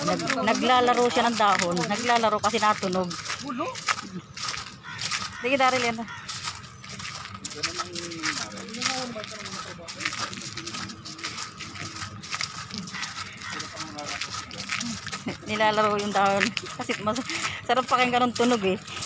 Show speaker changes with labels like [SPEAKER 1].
[SPEAKER 1] Naglalaro siya ng dahon. Naglalaro kasi natunog. Sige, Daryl yan. Nilalaro yung dahon. Kasi sarap pakinggan ng tunog eh.